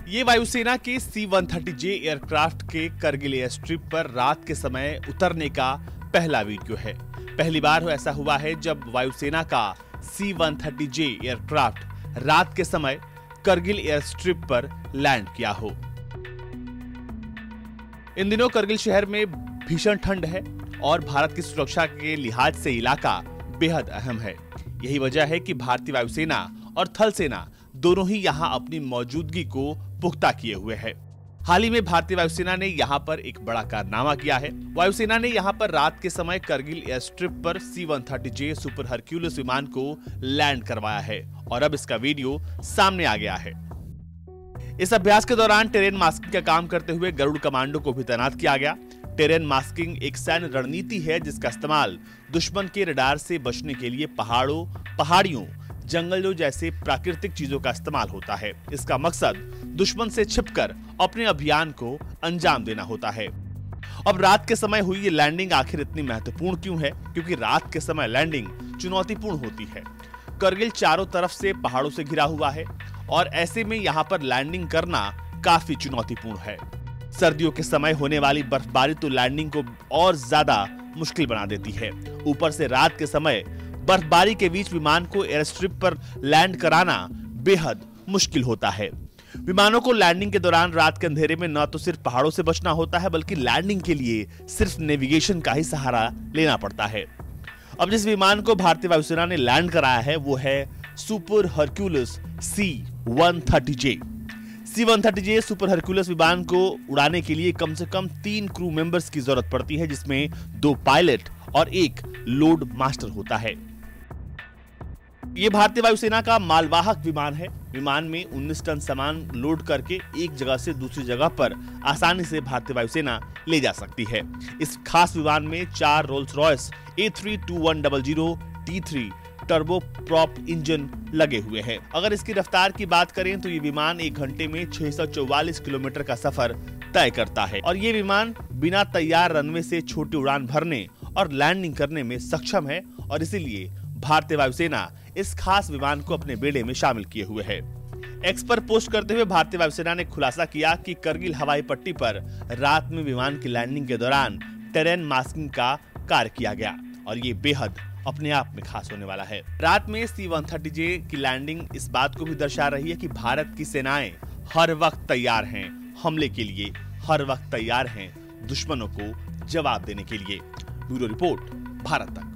ये वायुसेना के C-130J एयरक्राफ्ट के करगिल एयर स्ट्रिप पर रात के समय उतरने का पहला वीडियो है। पहली बार ऐसा हुआ है जब वायुसेना का C-130J एयरक्राफ्ट रात के समय करगिल एयर स्ट्रिप पर लैंड किया हो। इन दिनों करगिल शहर में भीषण ठंड है और भारत की सुरक्षा के लिहाज से इलाका बेहद अहम है। यही वजह है कि भारतीय वायुसेना और थल सेना दोनों ही यहां अपनी मौजूदगी को पुख्ता किए हुए है। हाल ही में भारतीय वायुसेना ने यहां पर एक बड़ा कारनामा किया है। वायुसेना ने यहां पर रात के समय करगिल एयर स्ट्रिप पर C-130J सुपर हरक्यूलिस विमान को लैंड करवाया है और अब इसका वीडियो सामने आ गया है। इस अभ्यास के दौरान टेरेन मास्किंग का काम करते हुए गरुड़ कमांडो को भी तैनात किया गया। टेरेन मास्किंग एक सैन्य रणनीति है जिसका इस्तेमाल दुश्मन के रडार से बचने के लिए पहाड़ों, पहाड़ियों, जंगलों जैसे प्राकृतिक चीजों का इस्तेमाल होता है। इसका मकसद दुश्मन से छिपकर अपने अभियान को अंजाम देना होता है। अब रात के समय हुई ये लैंडिंग आखिर इतनी महत्वपूर्ण क्यों है? क्योंकि रात के समय लैंडिंग चुनौतीपूर्ण होती है। करगिल चारों तरफ से पहाड़ों से घिरा हुआ है और ऐसे में यहाँ पर लैंडिंग करना काफी चुनौतीपूर्ण है। सर्दियों के समय होने वाली बर्फबारी तो लैंडिंग को और ज्यादा मुश्किल बना देती है। ऊपर से रात के समय बर्फबारी के बीच विमान को एयर स्ट्रिप पर लैंड कराना बेहद मुश्किल होता है। विमानों को लैंडिंग के दौरान रात के अंधेरे में न तो सिर्फ पहाड़ों से बचना होता है बल्कि लैंडिंग के लिए सिर्फ नेविगेशन का ही सहारा लेना पड़ता है। अब जिस विमान को भारतीय वायुसेना ने लैंड कराया है वो है super Hercules C-130J। C-130J super Hercules विमान को उड़ाने के लिए कम से कम 3 क्रू मेंबर्स की जरूरत पड़ती है, जिसमें 2 पायलट और 1 लोड मास्टर होता है। ये भारतीय वायुसेना का मालवाहक विमान है। विमान में 19 टन सामान लोड करके एक जगह से दूसरी जगह पर आसानी से भारतीय वायुसेना ले जा सकती है। इस खास विमान में 4 Rolls Royce A32100 T3 turboprop engine लगे हुए हैं। अगर इसकी रफ्तार की बात करें तो ये विमान 1 घंटे में 644 किलोमीटर का सफर तय करता है और ये विमान बिना तैयार रनवे से छोटी उड़ान भरने और लैंडिंग करने में सक्षम है और इसीलिए भारतीय वायुसेना इस खास विमान को अपने बेड़े में शामिल किए हुए है। एक्स पर पोस्ट करते हुए भारतीय वायुसेना ने खुलासा किया कि करगिल हवाई पट्टी पर रात में विमान की लैंडिंग के दौरान टेरेन मास्किंग का कार्य किया गया और ये बेहद अपने आप में खास होने वाला है। रात में C-130J की लैंडिंग इस बात को भी दर्शा रही है कि भारत की सेनाएं हर वक्त तैयार हैं हमले के लिए, हर वक्त तैयार हैं दुश्मनों को जवाब देने के लिए। ब्यूरो रिपोर्ट, भारत तक।